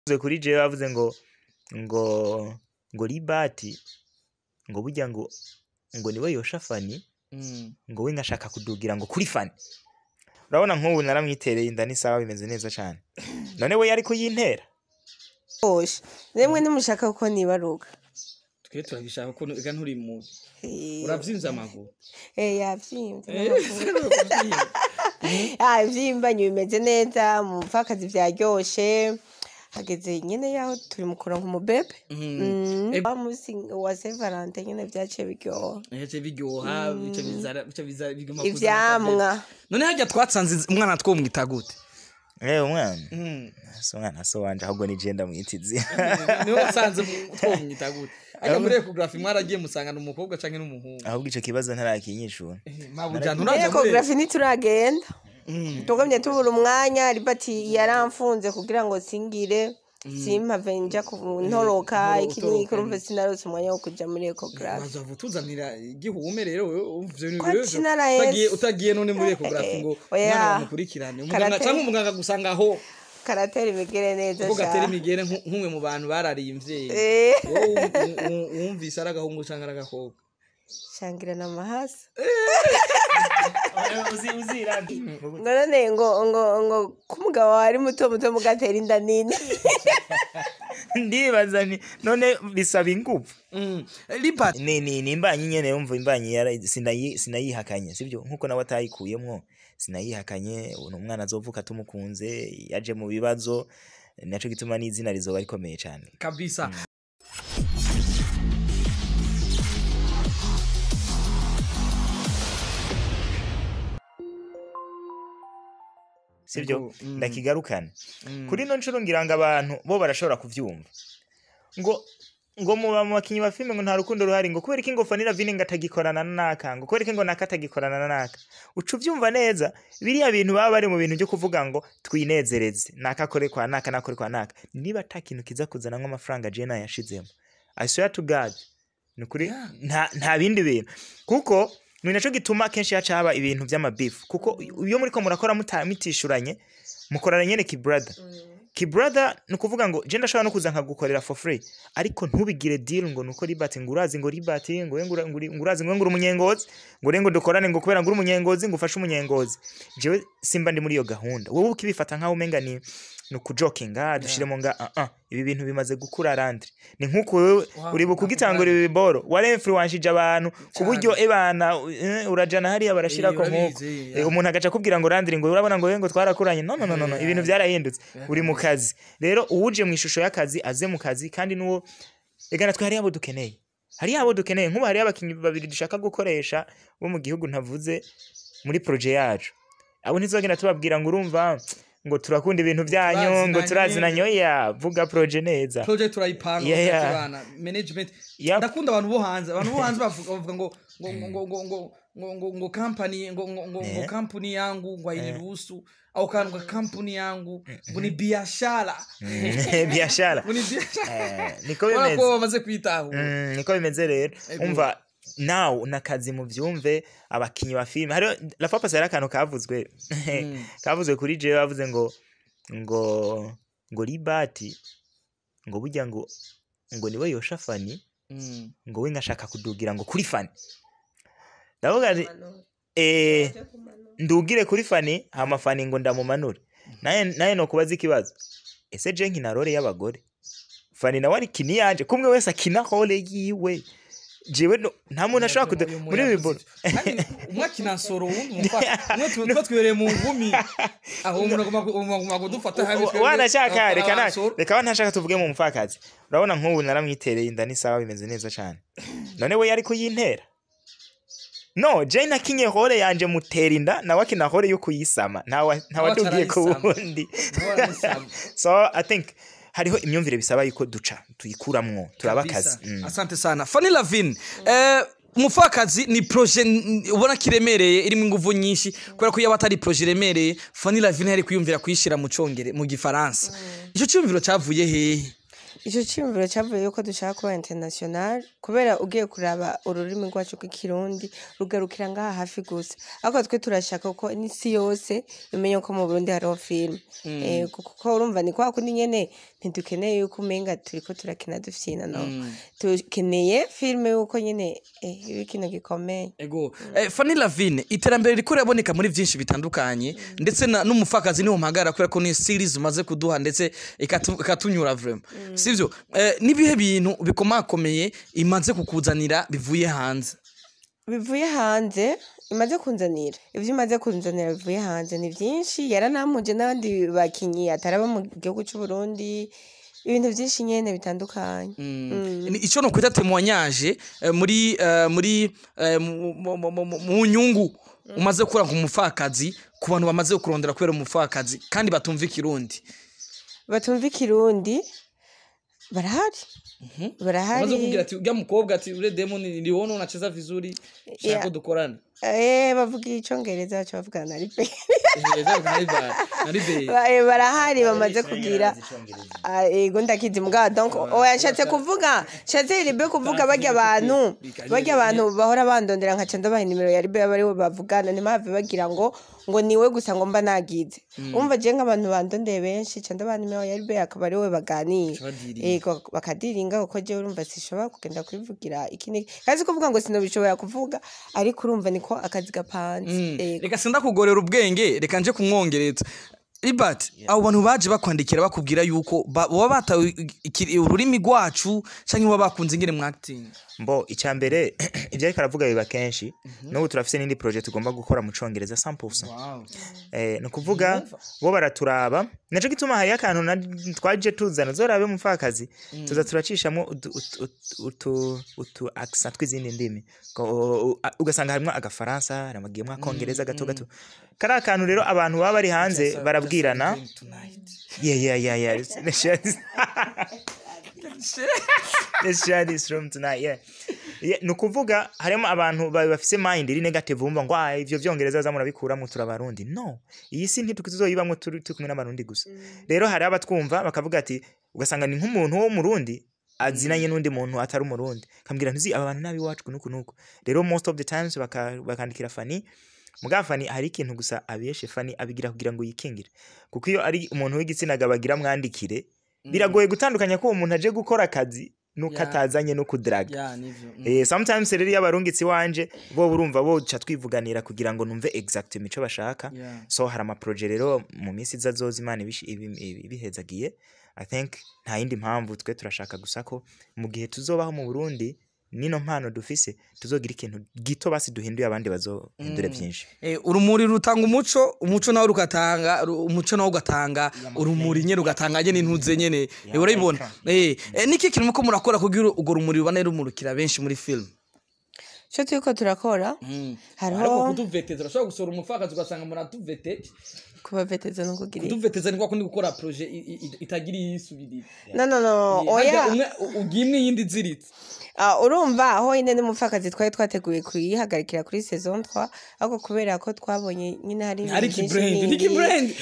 kuri je bavuze ngo ribati ngo burya ngo niwe yosha Fanny ngo we ngashaka kudugira ngo kuri Fanny. Urabona nk'ubu naramwitereye inda ni sawa bimeze neza cyane. None we yari kuyintera. Osha. Nemwe nimushaka uko nibaruka. Twe turabishaka ko ega nturi mu. Uravyimza amaguru. Yavyimvye. Vyimbanye bimeze neza mu mfakazi vyaryoshe. Hageze nyene yaho turi mukura nk'umubebe. Musi wa Saint Valentin nyene vyaciye biryoha. Biryoha bica biza biguma kuza. Ivyamwa. None hajya twatsanze umwana twomwita gute? Umwana. So mwana so wanje ahubwo ni je ndamwitizi. Niho watsanze twomwita gute? Aka muri ecography mwaragiye musanga n'umukobwa canke n'umuhungu. Ahubwo ico kibazo ntarakinyishura. Mabujana uraje. Ecography nituragenda. Tugomye tubura umwanya ribati yaramfunze kugira ngo singire simpave nja kuntoroka ikini kurumve sinarose umwanya wo kuja muri ecography. Bazavu tuzanira igihume rero utagiye none muri ecography ngo mwana mukurikirane umuganga cyangwa umuganga gusanga aho karatera imigere neza cyane. Gatera imigere nk'umwe mu bantu barariyimvye. Wumvise aragahungu cyangwa aragakobwa. Shangira na mahasa. Uzirandi. None ngo kumugabo wari muto mugatera inda nini. Ndibaza ni none bisaba ingufu. Lipat ni imbanyi nyene yumva imbanyi yara sinayihakanye sivyo nkuko nawe atayikuyemwo sinayihakanye umwana azovuka tumukunze yaje mu bibazo naco gituma n'izina rizoba rikomeye cyane kabisa. Sivyo ndakigarukana kuri no ncuro ngiranga abantu bo barashobora kuvyumva ngo mu bakinyi ba filme ngo nta rukundo ruhari ngo kubera iki ngo FANNYLAVINE ngatagikorana naka ngo kubera iki ngo nakatagikorana naka ucu vyumva neza biriya bintu baba bari mu bintu byo kuvuga ngo twinezereze nakakore kwa naka nakore kwa naka niba atakintu kiza kuzana nk'amafaranga Jena yashizemo I swear to God nukuri nta bindi bintu kuko ni naco gituma kenshi yaca haba ibintu by'amabeef kuko iyo muri ko murakora mitishuranye mukorana nyene ki brother nukuvuga ngo je ndashobora no kuza nkagukorera for free ariko ntubigire deal ngo nuko ribati ngurazi ngo ribati ngo ngurazi ngo ngura umunyengozi ngo rengo dukorane ngo kubera ngura umunyengozi ngo ufashe umunyengozi jewe simba ndi muri yo gahunda wowe ukibifata nkaho umenga ni nukujokinga dushiremo nga ibi bintu bimaze gukura Landry ni nkuko wewe uri bukugitangura ibi boro ware influence abantu kuburyo ebana urajana hariya barashirako nkuko umuntu agaca kubwira ngo Landry ngo urabona ngo twarakuranye no ibintu byarahindutse uri mu kazi rero uwuje mu ishusho y'akazi aze mu kazi kandi nuwo egana twe hariya abo dukeneye nkuba hariya abakinyi babiri dushaka gukoresha bo mu gihugu ntavuze muri projet yacu abo ntizogenda tubabwira ngo urumva ngo turakunda ibintu byanyu ngo turazinanyo vuga projet neza projet turayipanga turana management ndakunda abantu bo hanze bavuga ngo company ngo company yangu ngo iniruhusu au kanwa company yangu ngo ni biashara niko bimeze ko bamaze kwitaho niko bimeze rero umva now nakazi mu vyumve abakinyi ba filme hari la fois passée akantu kavuzwe kuri je bavuze ngo ribati ngo burya ngo niwe yosha Fanny ngo we ngashaka kudugira ngo kuri Fanny ndavuga ndugire kuri Fanny hama Fanny ngo ndamumanure naye no kubaza ikibazo ese je nkina role y'abagore Fanny nawe ari kini yanje kumwe wese akina role yiwe jewe nta muntu ashaka muri biboro umwakina soro umwe twibereye mu ngumi aho umuntu agomba kudufata habi wana shaka reka ntashaka tuvuge mu mfakazi urabona nk'ubu naramwitereye inda ni sawa bimeze neza cyane none we yari kuyintera no Jane akinye hore yanje mutera inda nawe akina hore yo kuyisama ntawe tugiye kubundi so I think hariho imyumvire bisaba yuko duca tuyikuramwo turabakazi asante sana FANNYLAVINE umufakazi ni projet ubona kiremereye irimo inguvu nyinshi kubera ko yaba atari projet remereye FANNYLAVINE yari kuyumvira kuyishira mu congere mu gifaransa ico cyumviro cavuye he Ico cimviro cavuye yuko dushaka kuba international kubera ugiye kuraba ururimi rwacu rw'ikirundi rugarukira ngaha hafi gusa ariko twe turashaka ko n'isi yose imenye ko mu Burundi hariho film kuko urumva ni kwa kundi nyene ntidukeneye yuko umenga turiko turakina dufyina no tukeneye film yuko nyene ibikino gikomeye ego FANNYLAVINE iterambere riko raboneka muri byinshi bitandukanye ndetse n'umufakazi niho mpagara kubera ko ni series umaze kuduha ndetse ikatunyura vraiment sivyo nibihe bintu bikomakomeye imaze kukuzanira bivuye hanze imaze kunzanira ivyo imaze kunzanira bivuye hanze ni byinshi yaranamuje n'abandi bakinyi ataraba mu gihugu cy'u Burundi ibintu byinshi nyene bitandukanye ico no kwita témoignage muri mu nyungu umaze kura ku mufakazi ku bantu bamaze kurondera kwera umufakazi kandi batumva ikirundi barahari Maze kugira ati ujya mukobwa ati ure demo ni wono unacheza vizuri shaka dukorana bavuga icongereza cyo bavugana na ribe barahari bamaze kugira ego ndakizi mbwa donc yashatse kuvuga shatse ribe kuvuga bajya abantu bahora bandondera nka cyo baha nimero ya ribe bari bavugana ni mave bagira ngo niwe gusa ngo mba nagize umva je nk'abantu bandondeye benshi cyo ndabaha nimero ya ribe akaba ari we baganira ego bakadiringa uko je urumva sishobora kugenda kwivugira ikini kazi kuvuga ngo sinobishobora kuvuga ariko urumva niko akazi gapanze reka senda kugorera ubwenge reka nje kumwongereza Ibati abo bantu baje bakwandikira bakubwira yuko baba batawe ururimi rwacu canke baba bakunze ingene mu acting mbo icyambere ibyo ariko aravuga biba kenshi no turafise n'indi project tugomba gukora mu Congereza 100% no kuvuga bo baraturaba naco gituma hari akantu twaje tuzana zorabe mu fakazi tuza turacishamo utu accent tw'izindi ndimi ugasanga harimo agafaransa haramagiyemo akongereza gato gato kari akantu rero abantu baba bari hanze barabwirana yeah let's share this room tonight no kuvuga harimo abantu bafise mind iri negative umva ngo ivyo vyongereza za murabikura mu turabarundi no iyi si ntitukizoyibamwe turi kumwe n'abarundi gusa rero hari abatwumva bakavuga ati ugasanga ni nk'umuntu wo mu Rundi azinanye n'undi muntu atari umurundi kambwira ntuzi abantu nabi wacu nuko rero most of the times bakandikira Fanny mugafani hari ikintu gusa abiyeshe Fanny abigira kugira ngo yikingire kuko iyo ari umuntu w'igitsina gabagira mwandikire biragoye gutandukanya ko umuntu aje gukora akazi nukatazanye no kudraga sometimes rero yabarungitsi wanje bo urumva bo cha twivuganira kugira ngo numve exact mico bashaka so hari ama project rero mu minsi zazoza Imana ibihezagiye I think nta yindi mpamvu twe turashaka gusa ko mu gihe tuzobaho mu Burundi nino mpano dufise tuzogira ikintu gito basi duhinduye abandi bazohindure byinshi urumuri rutanga umuco nawe rukatanga umuco nawe ugatanga urumuri nye rugatanga nyene intuze nyene urabibona niki kintu muko murakora kugira ugo rumuri rubane rumurukira benshi muri film cyo turiko turakora hariho kutuveteza urashobora gusora umufakazi ugasanga muratuvete kubaveteza no kugira kutuveteza ni kwa kundi gukora projet itagira yisubirira no oya ugimwe yindi ziritse urumva aho ine n'umufakazi twari twateguye kuyihagarikira kuri saison 3 ariko kubera ko twabonye nyine hari Niki brand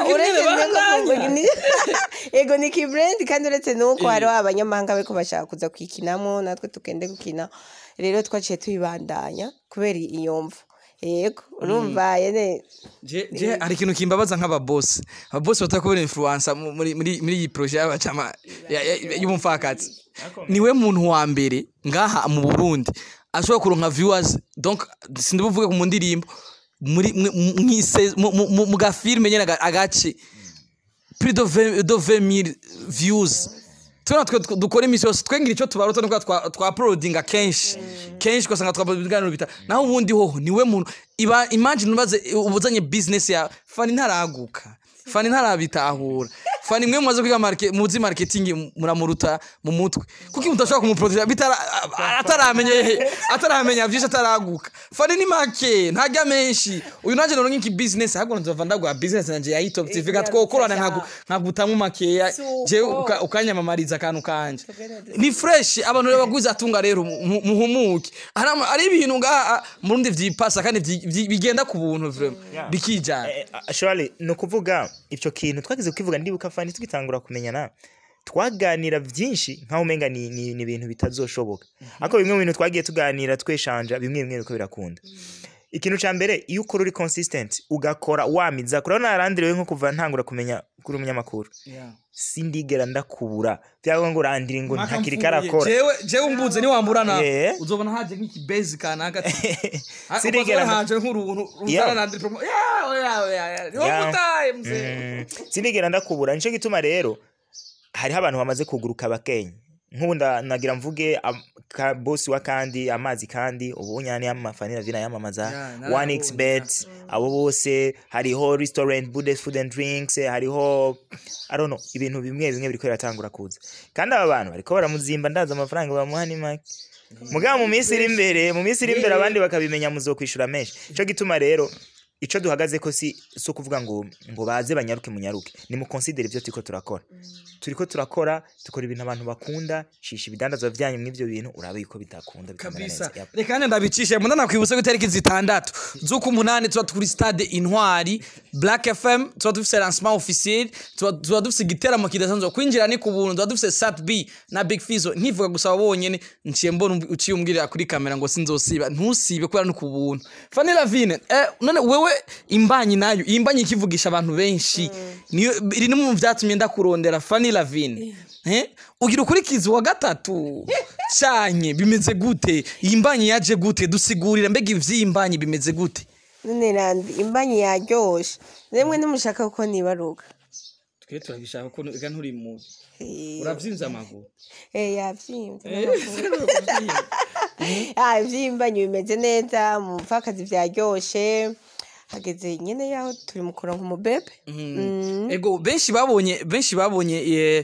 ego Niki brand kandi uretse nuko hari abanyamahanga bariko bashaka kuza kwikinamo natwe tukende gukina rero twaciye tuyibandanya kubera iyomva yego urumva yene je ari ikintu kimbabaza nk'ababoss batakubera influencer muri iyi projet y'abacama y'umufakazi niwe muntu wa mbere ngaha mu Burundi ashobora kuronka viewers donc sindibuvuge ku mundirimbo muri mu gafilme nyene agace plus de 20000 views twe dukora imisi yose twengira icyo tubarota nuko twa uploadinga kenshi ugasanga twabiganiro bita naho ubundi hoho niwe muntu imagine ubaze ubuzanye business ya Fanny ntaraguka Fanny ntarabitahura Fanny mwe mumaze kwiga marketing muramuruta mu mutwe kuko mutashaka kumuproducer ataramenya byinshi ataraguka Fanny ni make ntajya menshi uyu nanje no nk'iki business ahubwo nzova ndagwa business nanje ya Top TV gatwokorana nkagutamu make je ukanyamamariza akantu kanje ni fresh abantu rero baguza atunga rero muhumuke ari ibintu nga murundi vyipasa kandi bigenda ku buntu vraiment bikijana actually no kuvuga icyo kintu twagize kukivuga ndibuka Fanny tugitangura kumenyana twaganira byinshi nkaho umenga ni ibintu bitazoshoboka ariko bimwe mu bintu twagiye tuganira tweshanja bimwe uko birakunda ikintu ca mbere iyo ukora uri consistent ugakora wamiza kurana narandiriwe nko kuva ntangura kumenya kuri umunyamakuru sindigera ndakubura byago ngo randire ngo ntakiri karakora jewe umbuze ni wamburana uzobona haje nk'iki base kana hagati sindigera haje nk'uruntu ruzana LANDRYPROMOTER sindigera ndakubura nico gituma rero hari abantu bamaze kuguruka bakenya nkunda nagira mvuge ka boss wa kandi amazi kandi ubunyane y'amafanira yamamaza 1xbet abo bose hariho restaurant Buddhist food and drinks hariho I don't know ibintu bimwe biriko biratangura kuza kandi aba bantu bariko baramuzimba ndaza amafaranga bamuha ni make mugabo mu minsi iri imbere abandi bakabimenya muzokwishura menshi ico gituma rero ico duhagaze ko si so kuvuga ngo baze banyaruke munyaruke ni mu consider ibyo turiko turakora tukora ibintu abantu bakunda shisha ibidandazwa byanyu mw'ivyo bintu urabe yuko bitakunda kabisa reka ndabicishe munda nakwibutsa ko itariki zitandatu zuko 8 tuba kuri stade Intwari Black FM tuba dufise lancement officiel tuba dufise igiteramo kidasanzwe kwinjira ni ku buntu tuba dufise Sat B na Big Fizo ntivuga gusa wabonyene nciye mbona uciye umbwirira kuri kamera ngo sinzosiba ntusibe kubera no ku buntu FANNYLAVINE none wewe imbanyi nayo imbanyi kivugisha abantu benshi niyo iri no mu vyatumye ndakurondera FANNYLAVINE ugira ukurikiza wa gatatu cyanye bimeze gute imbanyi yaje gute dusigurira mbega ivyimbanyi bimeze gute none randi imbanyi yaryoshe nemwe nimushaka ko nibaruka twe turabishaka ko ega nturi mu uravyinze amaguru yavyimze ivyimbanyi bimeze neza mu mfakazi vyaryoshe hageze nyene yaho turi mukora nk'umubebe ego benshi babonye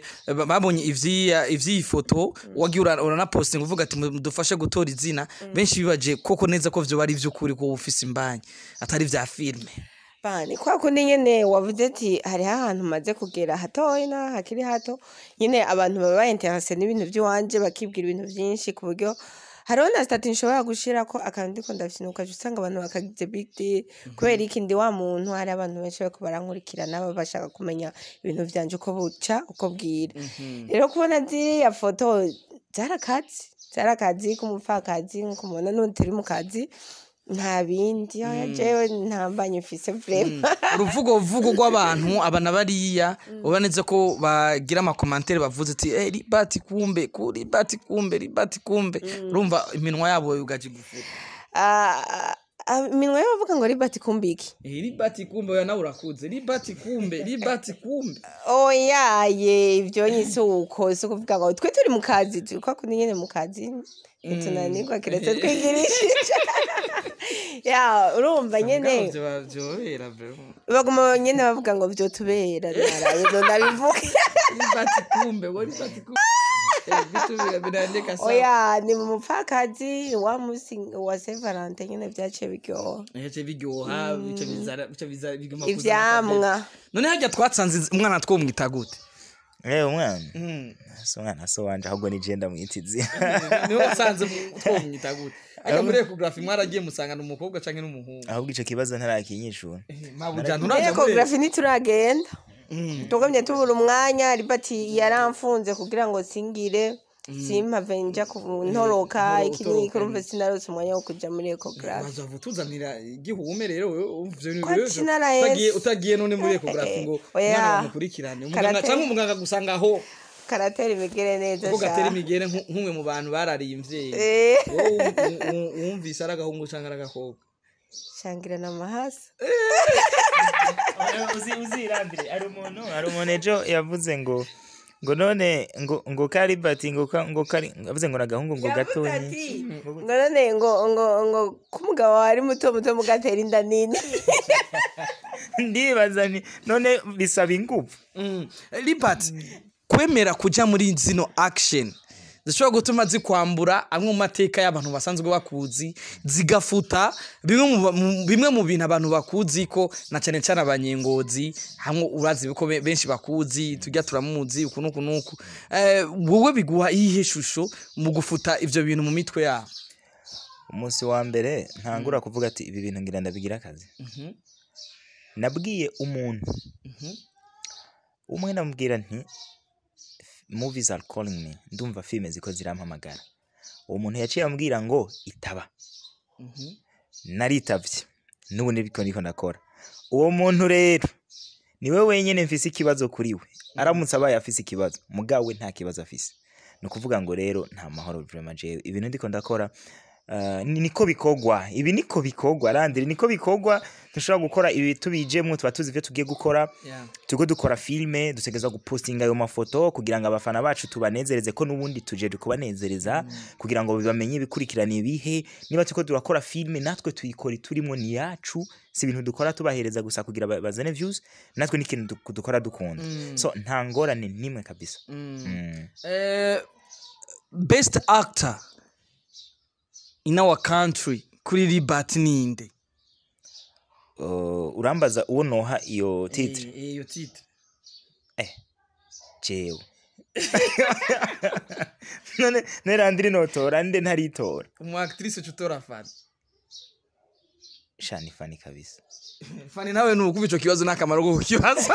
ivyi foto wagiye urana posting uvuga ati mudufashe gutora izina benshi bibaje koko neza ko vyo bari vy'ukuri ko ufise imbanyi atari vya filme bani kwa kundi nyene wavuze ati hari ahantu maze kugera hatoye na hakiri hato nyene abantu baba interesse n'ibintu by'wanje bakibwira ibintu byinshi ku buryo hariho na stati nshobora gushira ko akantu ndiko ndavyinuka usanga abantu bakagize big deal kubera iki ndi wa muntu hari abantu benshi bako barankurikirana baba bashaka kumenya ibintu vyanje uko buca uko bwira rero kubona ziriya foto zarakazi kumupfakazi nkumubona n'utiri mu kazi nta bindi jewe ntambanye mfise vraiment uruvugo rw'abantu abana bariya ubaneze ko bagira ama commentaire bavuze ati ribati kumbe urumva iminwa yabo yugaje gufura iminwa yabo bavuga ngo ribati kumbiki ribati kumbe oya nawe urakuze ribati kumbe oya ivyo nyisuko so kuvuga ngo twe turi mu kazi turiko kundi nyene mu kazi tunanirwa kiretse twigirishije urumva nyene baguma nyene bavuga ngo vyo tubera ndabivuga oya ni mu mupfakazi wa musi wa Severante nyene vyace biryoha ivyamwa none hajya twatsanze umwana twomwita gute umwana so wanje ahubwo ni genda mwitizi niho wasanze twomwita gute aka muri ecography mwaragiye musanga n'umukobwa canke n'umuhungu ahubwo ico kibazo ntarakinyishura ecography nituragenda tugomye tubura umwanya ribati yaramfunze kugira ngo singire simpave nja kuntoroka ikini kurumve sinarose umwanya wo kuja muri ecography bazavu tuzanira igihume rero utagiye none muri ecography ngo mwana bamukurikirane umuganga cyangwa umuganga gusanga aho karatera imigere neza sha karatera imigere nk'umwe mu bantu barariyimvye wumvise aragahungu cyangwa aragakobwa shangira na mahasa uzirambire ari umuntu ejo yavuze ngo none ngo karibati ngo kari avuze ngo nagahungu ngo gatonye ngo none ngo kumugabo ari muto mugatera inda nini ndibaza none bisaba ingufu Libert kwemera kuja muri zino action zishobora gutuma zikwambura amwe mu mateka y'abantu basanzwe bakuzi zigafuta bimwe mu bintu abantu bakuzi ko na cyane cyane abanyengozi hamwe urazi biko benshi bakuzi tujya turamuzi uku nuku wowe biguha iyihe shusho mu gufuta ivyo bintu mu mitwe yabo umunsi wa mbere ntangura kuvuga ati ibi bintu ngira ndabigira akazi nabwiye umuntu umwe namubwira nti movies are calling me ndumva filme ziko zirampamagara uwo muntu yaciye ambwira ngo itaba naritavye n'ubu niko ndakora uwo muntu rero niwe wenyene mfise ikibazo kuri we aramutse abaye afise ikibazo mugawe nta kibazo afise no kuvuga ngo rero nta mahoro vraiment je ibintu ndiko ndakora niko bikogwa ibi niko bikogwa randiri niko bikogwa dushobora gukora ibi tubijemwe tuba tuzi ivyo tugiye gukora tugo dukora filme dutegeza gupostinga ayo mafoto kugira ngo abafana bacu tubanezereze ko nubundi tuje kubanezereza kugira ngo bibamenye bikurikirana ibihe niba tuko durakora filme natwe tuyikora turimo ni yacu si ibintu dukora tubahereza gusa kugira bazane views natwe n'ikintu dukora dukunda so nta ngorane nimwe kabisa best actor in our country kuri Libat ninde urambaza uwo noha iyo titre iyo titre jewe none nerandiri notora nde ntaritora umu actrice chutora fan shani fani kabisa fani nawe nukuva ico kibazo nakamaro go kukibaza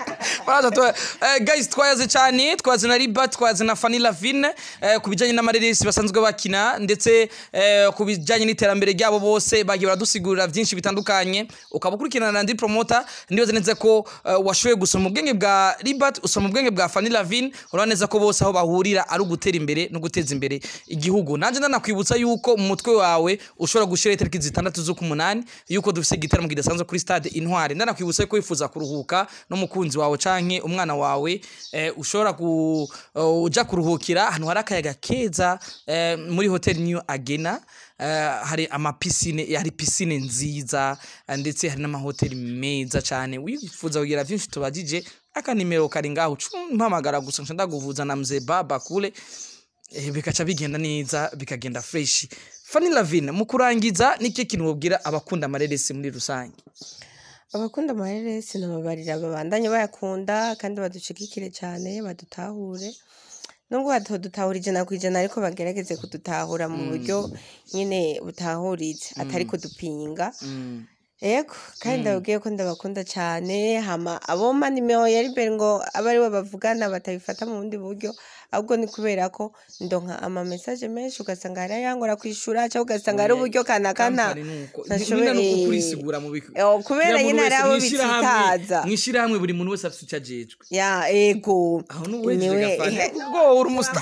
guys twayaze cyane twaze na Libat twaze na FANNYLAVINE kubijanye n'amareresi basanzwe bakina ndetse kubijanye n'iterambere ryabo bose bagiye baradusigurira byinshi bitandukanye ukabukurikirana na LANDRYPROMOTER ndibaze neza ko washoye gusoma ubwenge bwa Libat usoma ubwenge bwa FANNYLAVINE uraneza ko bose aho bahurira ari ugutera imbere no guteza imbere igihugu nanje ndanakwibutsa yuko mu mutwe wawe ushobora gushira itariki 6 z'ukumunani yuko dufise gitaramo kidasanzwe kuri stade Intwari ndanakwibutsa ko wifuza kuruhuka no mukunzi wawe canke umwana wawe ushobora uja kuruhukira hano hari akayaga keza muri hotel New Agena hari amapisine hari pisine nziza ndetse hari n'amahoteli meza cyane wifuza kugira byinshi tubajije akanimero kari ngaho mpamagara gusa ndaguvuza na mzee baba kule bikaca bigenda neza bikagenda fresh FANNYLAVINE mu kurangiza niki kintu wobwira abakunda amareresi muri rusange abakunda amareresi n'ababarira babandanye bayakunda kandi badushigikire cyane badutahure nubwo badutahurije nakwijana ariko bagerageze kudutahura mu buryo nyine butahuritse atari kudupinga yego kandi ndabwiye ko ndabakunda cyane hama abo manimeo yari bere ngo abari bo bavugana batabifata mu bundi buryo ahubwo ni kubera ko ndonka ama message menshi ugasanga hari yangora kwishura cyangwa ugasanga ari uburyo kana nashoboye no kukulisigura mu kubera nyine ari abo bititaza mwishira hamwe buri muntu wese afite cyajejwe ya ego aho nuweje gafana ubwo uri musta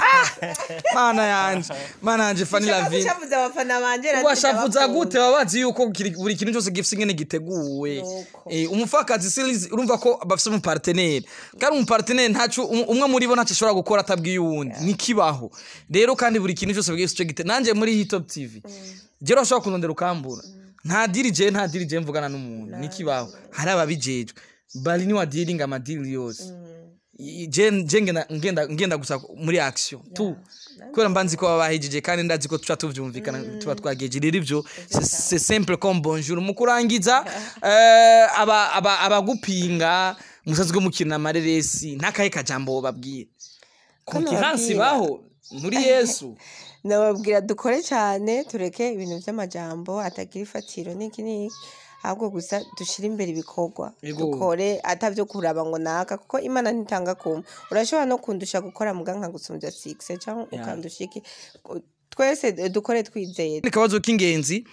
mana yanje FANNYLAVINE shavuza abafana banje washavuza gute babazi yuko buri kintu cyose gifite ingene giteguwe umufakazi series urumva ko bafite mu partenaire kandi mu partenaire ntacu umwe muri bo ntacu ashobora gukora atabwiye uwundi nikibaho rero kandi buri kintu cyose bwese gite nanje muri Hitop TV jero ashobora kunondera ukambura nta dirije mvugana n'umuntu nikibaho hari ababijejwe bali ni wa dealing ama deal yose ngenda gusa muri action tu kwera mbanzi ko babahijije kandi ndazi ko tuca tuvyumvikana tuba twageje rero ivyo c'est simple comme bonjour mukurangiza abagupinga musanzwe mukina amareresi ntakaye kajambo babwiye konkiransi baho muri Yesu nababwira dukore cyane tureke ibintu by'amajambo atagira ifatiro niki ahubwo gusa dushira imbere ibikorwa dukore atavyo kuraba ngo naka kuko Imana ntitanga kuma urashobora no kundusha gukora muganka gusumbya 6 cyangwa ukandushiki twese dukore twizeye nikabazo k'ingenzi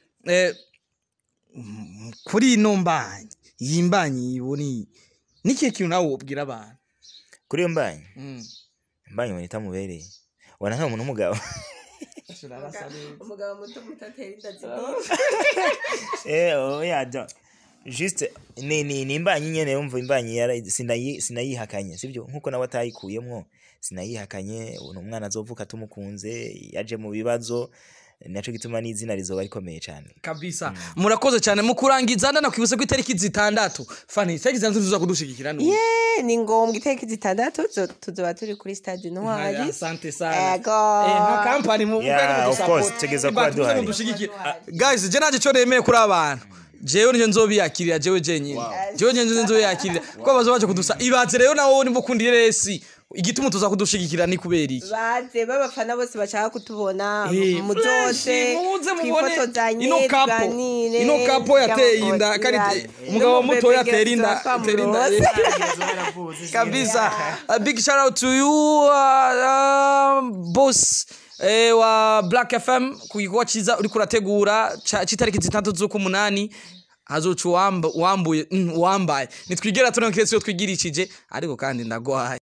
kuri ino mbanyi yimbanyi iboni niki kintu nawe ubwira abantu kuri mbanyi mbanyi wanita mubereye wana nka umuntu umugabo umugabo muto mutatera indazi oya juste ni imbanyi nyene umva imbanyi sinayihakanye sivyo nkuko nawe atayikuyemwo sinayihakanye umwana azovuka tumukunze yaje mu bibazo naco gituma n'izina rizoba rikomeye cyane kabisa murakoze cyane mu kurangiza ndanakwibutse ko itariki 6 Fanny itariki 6 tuza kudushigikira no ni ngombwa itariki 6 tuzoba turi kuri stade Intwari asante sana nka company mu of course tegeza kwa duhari guys je naje cyo remeye kuri abantu jewe nije nzobiyakirira jewe jenyine jewe nje nzobiyakirira ko bazo baje kudusa ibaze rero nawo ni mukundire resi igituma tuza kudushigikira ni kubera iki baze babafana bose bashaka kutubona muze muzoze mubone twifotozanye ino kapo yateye inda kandi umugabo muto yatera inda kabisa. A big shout out to you boss wa Black FM ku gikorwa ciza uri kurategura citariki 6 z'ukumunani hazoca wambaye nitwigera tuno kese yo twigirishije ariko kandi ndagwaye